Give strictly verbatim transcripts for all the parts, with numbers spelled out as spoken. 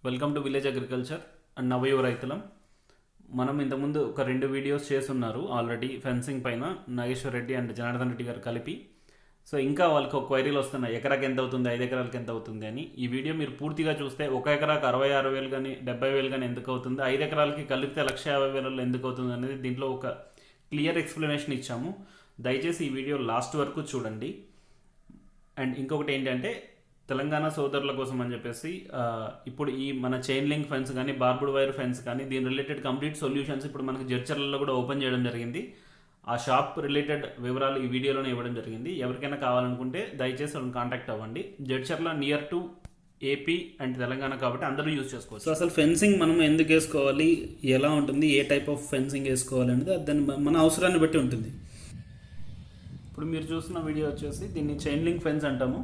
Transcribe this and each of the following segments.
Welcome to village agriculture and నవయువ రైతులం. మనం ఇంతకుముందు ఒక రెండు వీడియోస్ చేస్తున్నారు ఆల్రెడీ ఫెన్సింగ్ పైన, నాగేశ్వర్ రెడ్డి అండ్ జనార్దన్ రెడ్డి గారు కలిపి. సో ఇంకా వాళ్ళకి ఒక క్వైరీలు వస్తున్నాయి, ఎకరాకి ఎంత అవుతుంది, ఐదు ఎకరాలకి ఎంత అవుతుంది అని. ఈ వీడియో మీరు పూర్తిగా చూస్తే ఒక ఎకరాకి అరవై ఆరు వేలు కానీ డెబ్బై వేలు కానీ ఎందుకు అవుతుంది, ఐదు ఎకరాలకి కలిపితే లక్ష యాభై వేలలో ఎందుకు అవుతుంది అనేది దీంట్లో ఒక క్లియర్ ఎక్స్ప్లెనేషన్ ఇచ్చాము. దయచేసి ఈ వీడియో లాస్ట్ వరకు చూడండి. అండ్ ఇంకొకటి ఏంటంటే, తెలంగాణ సోదరుల కోసం అని చెప్పేసి ఇప్పుడు ఈ మన చైన్ లింక్ ఫెన్స్ కానీ బార్బుడ్ వైర్ ఫెన్స్ కానీ దీని రిలేటెడ్ కంప్లీట్ సొల్యూషన్స్ ఇప్పుడు మనకి జడ్చర్లలో కూడా ఓపెన్ చేయడం జరిగింది. ఆ షాప్ రిలేటెడ్ వివరాలు ఈ వీడియోలోనే ఇవ్వడం జరిగింది. ఎవరికైనా కావాలనుకుంటే దయచేసి వాళ్ళని కాంటాక్ట్ అవ్వండి. Jadcherla near to AP and Telangana కాబట్టి అందరూ యూజ్ చేసుకోవచ్చు. సో అసలు ఫెన్సింగ్ మనం ఎందుకు వేసుకోవాలి, ఎలా ఉంటుంది, ఏ టైప్ ఆఫ్ ఫెన్సింగ్ వేసుకోవాలి అనేది దాని మన అవసరాన్ని బట్టి ఉంటుంది. ఇప్పుడు మీరు చూస్తున్న వీడియో వచ్చేసి దీన్ని చైన్ లింక్ ఫెన్స్ అంటాము.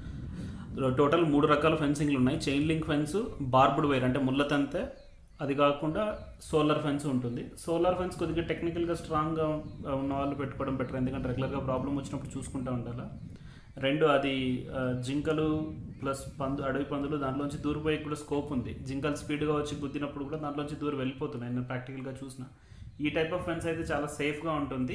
టోటల్ మూడు రకాల ఫెన్సింగ్లు ఉన్నాయి. Chain link fence, barbed wire అంటే ముళ్ళతంతే, అది కాకుండా సోలార్ ఫెన్స్ ఉంటుంది. సోలార్ ఫెన్స్ కొద్దిగా టెక్నికల్గా స్ట్రాంగ్గా ఉన్న వాళ్ళు పెట్టుకోవడం బెటర్, ఎందుకంటే రెగ్యులర్గా ప్రాబ్లం వచ్చినప్పుడు చూసుకుంటూ ఉండాలి. రెండు, అది జింకలు ప్లస్ పందు అడవి పందులు దాంట్లోంచి దూరిపోయే కూడా స్కోప్ ఉంది. జింకలు స్పీడ్గా వచ్చి గుద్దినప్పుడు కూడా దాంట్లోంచి దూరం వెళ్ళిపోతున్నాయి, నేను ప్రాక్టికల్గా చూసిన. ఈ టైప్ ఆఫ్ ఫెన్స్ అయితే చాలా సేఫ్గా ఉంటుంది.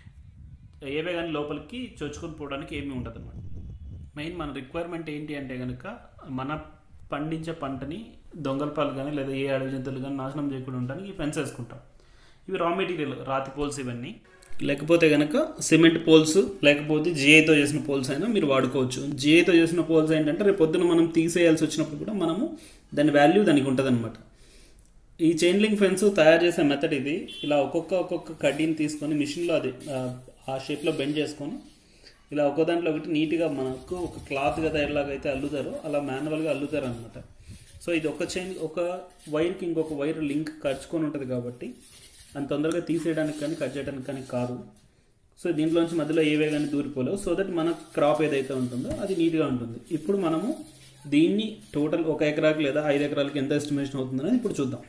ఏవే కానీ లోపలికి చొచ్చుకొని పోవడానికి ఏమీ ఉండదు అన్నమాట. మెయిన్ మన రిక్వైర్మెంట్ ఏంటి అంటే కనుక, మన పండించే పంటని దొంగలపాలు కానీ లేదా ఏ అడవి జంతువులు కానీ నాశనం చేయకుండా ఉండడానికి ఈ ఫెన్స్ వేసుకుంటాం. ఇవి రా మెటీరియల్, రాతి పోల్స్ ఇవన్నీ. లేకపోతే కనుక సిమెంట్ పోల్స్, లేకపోతే జిఐతో చేసిన పోల్స్ అయినా మీరు వాడుకోవచ్చు. జిఐతో చేసిన పోల్స్ ఏంటంటే రేపు పొద్దున మనం తీసేయాల్సి వచ్చినప్పుడు కూడా మనము దాని వాల్యూ దానికి ఉంటుంది అనమాట. ఈ చైన్ లింక్ ఫెన్స్ తయారు చేసే మెథడ్ ఇది. ఇలా ఒక్కొక్క ఒక్కొక్క కడ్డీని తీసుకొని మిషన్లో అది ఆ షేప్లో బెండ్ చేసుకొని ఇలా ఒక్కో దాంట్లో ఒకటి నీట్గా మనకు ఒక క్లాత్ కదా ఎలాగైతే అయితే అల్లుతారో అలా మాన్యువల్గా అల్లుతారు అనమాట. సో ఇది ఒక చైన్, ఒక వైర్కి ఇంకొక వైర్ లింక్ కలుచుకొని ఉంటుంది కాబట్టి అంత తొందరగా తీసేయడానికి కానీ కట్ చేయడానికి కానీ కాదు. సో దీంట్లోంచి మధ్యలో ఏవే కానీ దూరిపోలేవు. సో దట్ మన క్రాప్ ఏదైతే ఉంటుందో అది నీట్గా ఉంటుంది. ఇప్పుడు మనము దీన్ని టోటల్ ఒక ఎకరాకి లేదా ఐదు ఎకరాలకి ఎంత ఎస్టిమేషన్ అవుతుందనేది ఇప్పుడు చూద్దాం.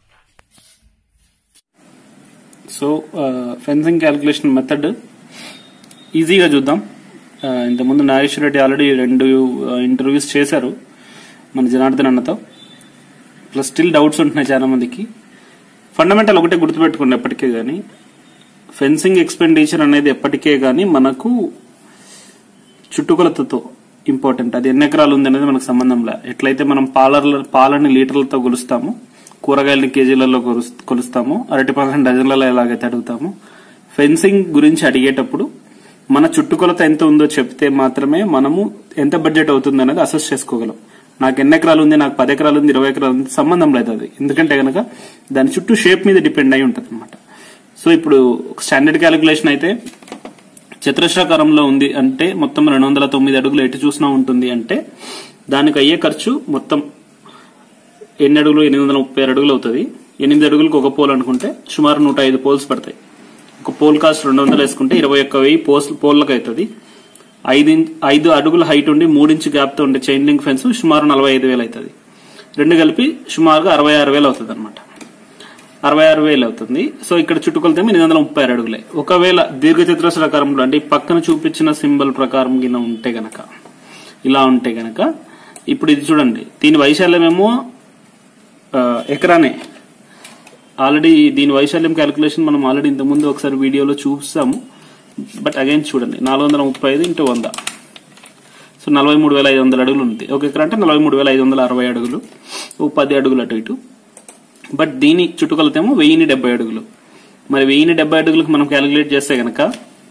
సో ఫెన్సింగ్ క్యాలిక్యులేషన్ మెథడ్ ఈజీగా చూద్దాం. ఇంతకుముందు నాగేశ్వర్ రెడ్డి ఆల్రెడీ రెండు ఇంటర్వ్యూస్ చేశారు మన జనార్దన్ అన్నతో. ప్లస్ స్టిల్ డౌట్స్ ఉంటున్నాయి చాలా మందికి. ఫండమెంటల్ ఒకటే గుర్తుపెట్టుకోండి, ఎప్పటికే కానీ ఫెన్సింగ్ ఎక్స్పెండిచర్ అనేది ఎప్పటికే కానీ మనకు చుట్టుకొలతతో ఇంపార్టెంట్. అది ఎన్ని ఎకరాలు ఉంది అనేది మనకు సంబంధం లే. ఎట్లయితే మనం పాలర్ల పాలని లీటర్లతో కొలుస్తాము, కూరగాయలని కేజీలలో కొలుస్తాము, అరటి పళ్ళని డజన్లలో ఎలాగైతే అడుగుతాము, ఫెన్సింగ్ గురించి అడిగేటప్పుడు మన చుట్టుకొలత ఎంత ఉందో చెప్తే మాత్రమే మనము ఎంత బడ్జెట్ అవుతుంది అనేది అసెస్ చేసుకోగలం. నాకు ఎన్ని ఎకరాలు ఉంది, నాకు పది ఎకరాలు ఉంది, ఇరవై ఎకరాలు ఉంది, సంబంధం లేదు అది. ఎందుకంటే కనుక దాని చుట్టూ షేప్ మీద డిపెండ్ అయి ఉంటుంది అనమాట. సో ఇప్పుడు స్టాండర్డ్ క్యాలిక్యులేషన్ అయితే చతురస్రాకారంలో ఉంది అంటే మొత్తం రెండు వందల తొమ్మిది అడుగులు ఎటు చూసినా ఉంటుంది అంటే దానికి అయ్యే ఖర్చు మొత్తం ఎన్ని అడుగులు, ఎనిమిది వందల ముప్పై ఆరు అడుగులు అవుతుంది. ఎనిమిది అడుగులకు ఒక పోల్ అనుకుంటే సుమారు నూట ఐదు పోల్స్ పడతాయి. ఒక పోల్ కాస్ట్ రెండు వందలు వేసుకుంటే ఇరవై ఒక్క వెయ్యి పోల్స్ పోల్లకు అవుతుంది. ఐదు ఐదు అడుగుల హైట్ ఉండి మూడించు గ్యాప్ తో ఉండే చైన్ లింక్ ఫెన్స్ సుమారు నలభై ఐదు వేలు అవుతుంది. రెండు కలిపి సుమారుగా అరవై ఆరు వేలు అవుతుంది అనమాట. అరవై ఆరు వేలు అవుతుంది. సో ఇక్కడ చుట్టుకొలతే ఎనిమిది వందల ముప్పై ఆరు అడుగులే. ఒకవేళ దీర్ఘ చతురస్రాకారంలో అంటే పక్కన చూపించిన సింబల్ ప్రకారం కింద ఉంటే గనక, ఇలా ఉంటే గనక ఇప్పుడు ఇది చూడండి, దీని వైశాల్యమేమో ఎకరానే. ఆల్రెడీ దీని వైశాల్యం క్యాలిక్యులేషన్ మనం ఆల్రెడీ ఇంతకుముందు ఒకసారి వీడియోలో చూస్తాము. బట్ అగైన్ చూడండి, నాలుగు వందల ముప్పై ఐదు ఇంటూ వంద, సో నలభై మూడు వేల ఐదు వందల అడుగులు ఉంది. ఒక ఎకరా అంటే నలభై మూడు వేల ఐదు వందల అరవై అడుగులు, ఓ పది అడుగులు అటు ఇటు. బట్ దీని చుట్టుకొలతేమో వెయ్యిని డెబ్బై అడుగులు. మరి వెయ్యిని డెబ్బై అడుగులకు మనం క్యాలిక్యులేట్ చేస్తే గనక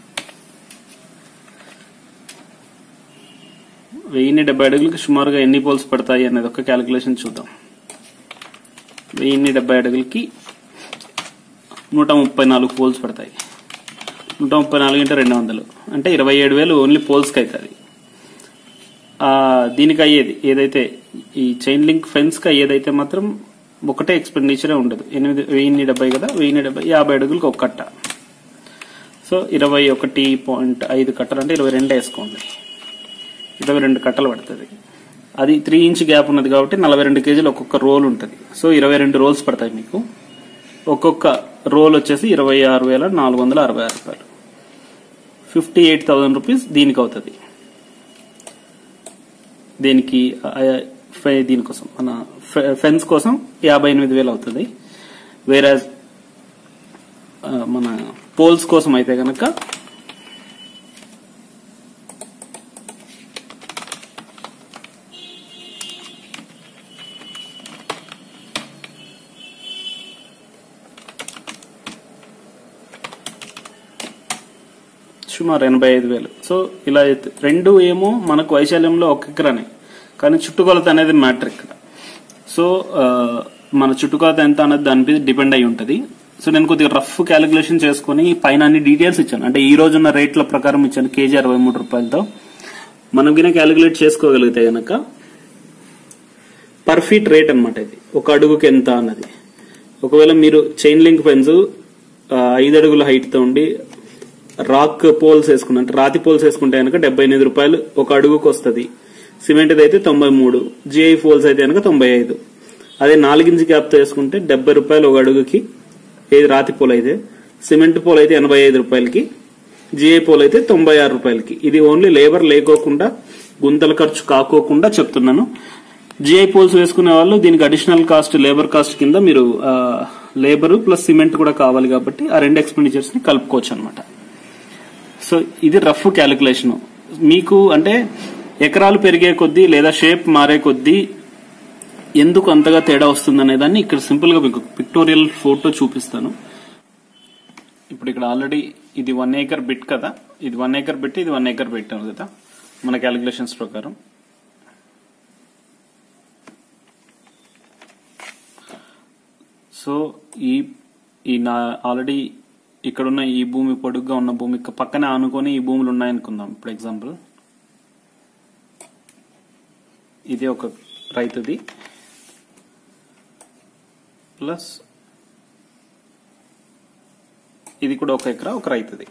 వెయ్యిని డెబ్బై అడుగులకు సుమారుగా ఎన్ని పోల్స్ పడతాయి అనేది ఒక క్యాలిక్యులేషన్ చూద్దాం. వెయ్యిన్ని డెబ్బై అడుగులకి నూట ముప్పై నాలుగు పోల్స్ పడతాయి. నూట ముప్పై నాలుగు అంటే రెండు వందలు అంటే ఇరవై ఏడు వేలు ఓన్లీ పోల్స్కి అవుతుంది. దీనికి అయ్యేది ఏదైతే ఈ చైన్ లింక్ ఫెన్స్కి అయ్యేదైతే మాత్రం ఒకటే ఎక్స్పెండిచరే ఉండదు. ఎనిమిది వెయ్యిన్ని డెబ్బై కదా, వెయ్యిన్ని డెబ్బై యాభై అడుగులకు ఒక కట్ట. సో ఇరవై ఒకటి పాయింట్ ఐదు కట్టలు అంటే ఇరవై రెండు వేసుకోండి, ఇరవై రెండు కట్టలు పడుతుంది. అది త్రీ ఇంచ్ గ్యాప్ ఉన్నది కాబట్టి నలభై రెండు కేజీలు ఒక్కొక్క రోల్ ఉంటుంది. సో ఇరవై రెండు రోల్స్ పడతాయి మీకు. ఒక్కొక్క రోల్ వచ్చేసి ఇరవై ఆరు వేల నాలుగు వందల అరవై ఆరు రూపాయలు, ఫిఫ్టీ ఎయిట్ థౌసండ్ రూపీస్ దీనికి అవుతుంది. దీనికి దీనికోసం మన ఫెన్స్ కోసం యాభై ఎనిమిది వేలు అవుతుంది. వేరే మన పోల్స్ కోసం అయితే కనుక సుమారు ఎనభై ఐదు వేలు. సో ఇలా రెండు ఏమో మనకు వైశాల్యంలో ఒక ఎకరానే, కానీ చుట్టుకొలత అనేది మ్యాటర్ ఇక్కడ. సో మన చుట్టుకొలత ఎంత అనేది దాని మీద డిపెండ్ అయి ఉంటుంది. సో నేను కొద్దిగా రఫ్ క్యాలిక్యులేషన్ చేసుకుని పైన అన్ని డీటెయిల్స్ ఇచ్చాను. అంటే ఈ రోజున్న రేట్ల ప్రకారం ఇచ్చాను. కేజీ అరవై మూడు రూపాయలతో మనం గిన క్యాలిక్యులేట్ చేసుకోగలిగితే గనక పర్ ఫీట్ రేట్ అనమాట ఇది, ఒక అడుగుకి ఎంత అన్నది. ఒకవేళ మీరు చైన్ లింక్ ఫెన్స్ ఐదు అడుగుల హైట్ తో ఉండి రాక్ పోల్స్ వేసుకుంటే, అంటే రాతి పోల్స్ వేసుకుంటే కనుక డెబ్బై ఎనిమిది రూపాయలు ఒక అడుగుకు వస్తుంది. సిమెంట్ అయితే తొంభై మూడు, జిఐ పోల్స్ అయితే కనుక తొంభై ఐదు. అదే నాలుగించి గ్యాప్ తో వేసుకుంటే డెబ్బై రూపాయలు ఒక అడుగుకి, ఏది రాతి పోల్ అయితే. సిమెంట్ పోల్ అయితే ఎనభై ఐదు రూపాయలకి, జిఐ పోల్ అయితే తొంభై ఆరు రూపాయలకి. ఇది ఓన్లీ లేబర్ లేకోకుండా, గుంతల ఖర్చు కాకోకుండా చెప్తున్నాను. జిఐ పోల్స్ వేసుకునే వాళ్ళు దీనికి అడిషనల్ కాస్ట్, లేబర్ కాస్ట్ కింద మీరు లేబర్ ప్లస్ సిమెంట్ కూడా కావాలి కాబట్టి ఆ రెండు ఎక్స్పెండిచర్స్ ని కలుపుకోవచ్చు అనమాట. సో ఇది రఫ్ క్యాలిక్యులేషన్. మీకు అంటే ఎకరాలు పెరిగే కొద్దీ లేదా షేప్ మారే కొద్దీ ఎందుకు అంతగా తేడా వస్తుంది అనే దాన్ని ఇక్కడ సింపుల్ గా మీకు పిక్టోరియల్ ఫోటో చూపిస్తాను. ఇప్పుడు ఇక్కడ ఆల్రెడీ ఇది వన్ ఏకర్ బిట్ కదా, ఇది వన్ ఏకర్ బిట్, ఇది వన్ ఏకర్ బిట్ కదా మన క్యాలిక్యులేషన్స్ ప్రకారం. సో ఈ ఈ నా ఆల్రెడీ ఇక్కడున్న ఈ భూమి పొడుగ్గా ఉన్న భూమి పక్కనే ఆనుకొని ఈ భూములు ఉన్నాయనుకుందాం. ఇప్పుడు ఎగ్జాంపుల్ ఇది ఒక రైతుది ప్లస్ ఇది కూడా ఒక ఎకరా ఒక రైతుది.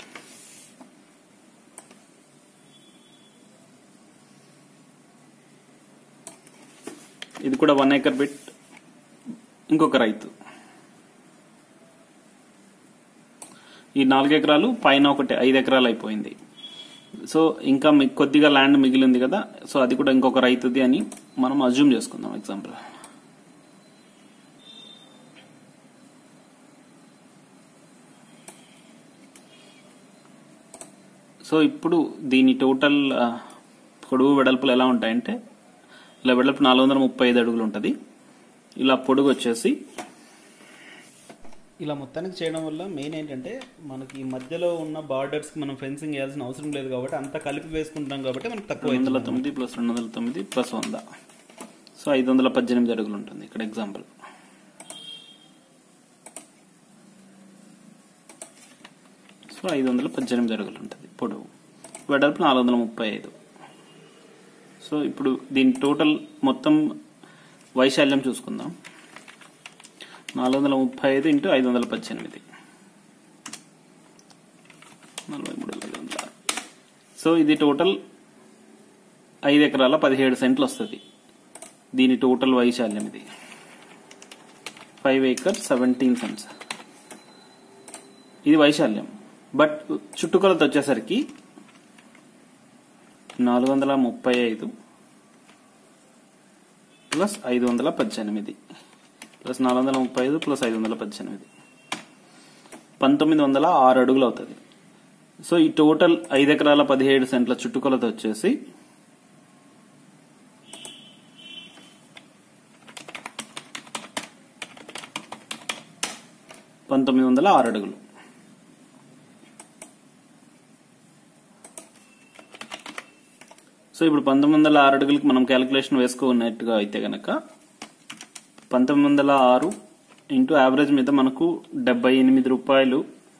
ఇది కూడా వన్ ఏకర్ బిట్, ఇంకొక రైతు. ఈ నాలుగు ఎకరాలు పైన ఒకటి ఐదు ఎకరాలు అయిపోయింది. సో ఇంకా మీకు కొద్దిగా ల్యాండ్ మిగిలింది కదా, సో అది కూడా ఇంకొక రైతుది అని మనం అజ్యూమ్ చేసుకుందాం ఎగ్జాంపుల్. సో ఇప్పుడు దీని టోటల్ పొడుగు వెడల్పులు ఎలా ఉంటాయంటే, ఇలా వెడల్పు నాలుగు వందల ముప్పై ఐదు అడుగులు ఉంటుంది. ఇలా పొడుగు వచ్చేసి ఇలా మొత్తానికి చేయడం వల్ల మెయిన్ ఏంటంటే మనకి ఈ మధ్యలో ఉన్న బార్డర్స్ కి మనం ఫెన్సింగ్ వేయాల్సిన అవసరం లేదు కాబట్టి అంతా కలిపి వేసుకుంటాం కాబట్టి మనకు తక్కువ. రెండు వందల తొమ్మిది ప్లస్ రెండు వందల తొమ్మిది ప్లస్ వంద, సో ఐదు వందల పద్దెనిమిది అడుగులు ఉంటుంది ఇక్కడ ఎగ్జాంపుల్. సో ఐదు వందల పద్దెనిమిది అడుగులు ఉంటుంది పొడవు, వెడల్పు నాలుగు వందల ముప్పై ఐదు. సో ఇప్పుడు దీని టోటల్ మొత్తం వైశాల్యం చూసుకుందాం. నాలుగు వందల ముప్పై ఐదు ఇంటూ ఐదు వందల పద్దెనిమిది, నలభై మూడు ఐదు వందల ఆరు. సో ఇది టోటల్ ఐదు ఎకరాల పదిహేడు సెంట్లు వస్తుంది. దీని టోటల్ వైశాల్యం ఇది ఫైవ్ ఏకర్ సెవెంటీన్ సెంట్స్. ఇది వైశాల్యం. బట్ చుట్టుకొలత వచ్చేసరికి నాలుగు వందల ముప్పై ఐదు ప్లస్ ఐదు వందల పద్దెనిమిది ప్లస్ నాలుగు వందల ముప్పై ఐదు ప్లస్ ఐదు వందల పద్దెనిమిది పంతొమ్మిది వందల ఆరు అడుగులు అవుతుంది. సో ఈ టోటల్ ఐదు ఎకరాల పదిహేడు సెంట్ల చుట్టుకొలత వచ్చేసి పంతొమ్మిది వందల ఆరు అడుగులు. సో ఇప్పుడు పంతొమ్మిది వందల ఆరు అడుగులకి మనం క్యాలిక్యులేషన్ వేసుకున్నట్టుగా అయితే గనక పంతొమ్మిది వందల ఆరు ఇంటూ యావరేజ్ మీద మనకు డెబ్బై ఎనిమిది రూపాయలు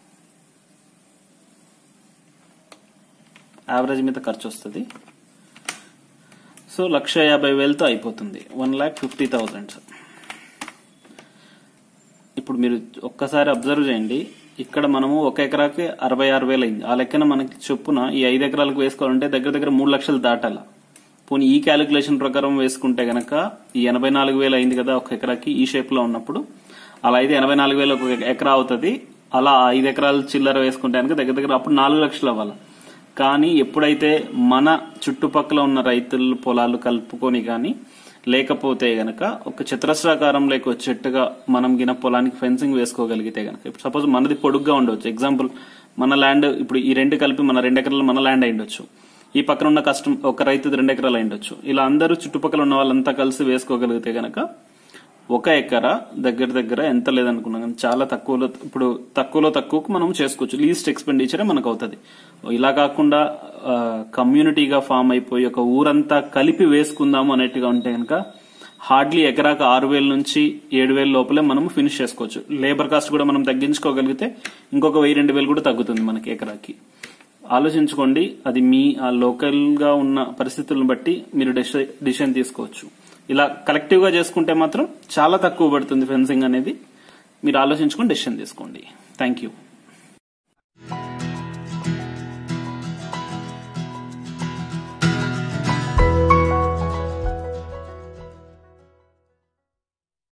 యావరేజ్ మీద ఖర్చు వస్తుంది. సో లక్ష యాభై వేలతో అయిపోతుంది, వన్ ల్యాక్ ఫిఫ్టీ థౌజండ్. ఇప్పుడు మీరు ఒక్కసారి అబ్జర్వ్ చేయండి, ఇక్కడ మనము ఒక ఎకరాకి అరవై ఆరు వేలు అయింది. ఆ లెక్కన మనకి చొప్పున ఈ ఐదు ఎకరాలకు వేసుకోవాలంటే దగ్గర దగ్గర మూడు లక్షలు దాటాల. పోనీ ఈ క్యాలిక్యులేషన్ ప్రకారం వేసుకుంటే గనక ఈ ఎనభై నాలుగు వేలు అయింది కదా ఒక ఎకరాకి ఈ షేప్ లో ఉన్నప్పుడు, అలా అయితే ఎనభై నాలుగు వేలు ఒక ఎకరా అవుతుంది. అలా ఐదు ఎకరాలు చిల్లర వేసుకుంటే కనుక దగ్గర దగ్గర అప్పుడు నాలుగు లక్షలు అవ్వాలి. కానీ ఎప్పుడైతే మన చుట్టుపక్కల ఉన్న రైతుల పొలాలు కలుపుకొని కానీ లేకపోతే గనక ఒక చతురస్రాకారం లేక వచ్చేట్టుగా మనం గిన పొలానికి ఫెన్సింగ్ వేసుకోగలిగితే గనక, ఇప్పుడు సపోజ్ మనది పొడుగ్గా ఉండవచ్చు, ఎగ్జాంపుల్ మన ల్యాండ్ ఇప్పుడు ఈ రెండు కలిపి మన రెండు ఎకరాలు మన ల్యాండ్ అయిండొచ్చు, ఈ పక్కన ఉన్న కష్టం ఒక రైతుది రెండు ఎకరాలు అయిండొచ్చు. ఇలా అందరూ చుట్టుపక్కల ఉన్న వాళ్ళంతా కలిసి వేసుకోగలిగితే గనక ఒక ఎకరా దగ్గర దగ్గర ఎంత లేదనుకున్నాం కానీ చాలా తక్కువలో, ఇప్పుడు తక్కువలో తక్కువకు మనం చేసుకోవచ్చు. లీస్ట్ ఎక్స్పెండిచరే మనకు అవుతుంది. ఇలా కాకుండా కమ్యూనిటీగా ఫామ్ అయిపోయి ఒక ఊరంతా కలిపి వేసుకుందాము అనేట్టుగా ఉంటే కనుక హార్డ్లీ ఎకరాకు ఆరు వేల నుంచి ఏడు వేల లోపలే మనం ఫినిష్ చేసుకోవచ్చు. లేబర్ కాస్ట్ కూడా మనం తగ్గించుకోగలిగితే ఇంకొక వెయ్యి రెండు వేలు కూడా తగ్గుతుంది మనకి ఎకరాకి. ఆలోచించుకోండి, అది మీ ఆ లోకల్ గా ఉన్న పరిస్థితులను బట్టి మీరు డిసిషన్ తీసుకోవచ్చు. ఇలా కలెక్టివ్ గా చేసుకుంటే మాత్రం చాలా తక్కువ పడుతుంది ఫెన్సింగ్ అనేది. మీరు ఆలోచించుకొని డెసిషన్ తీసుకోండి. Thank you.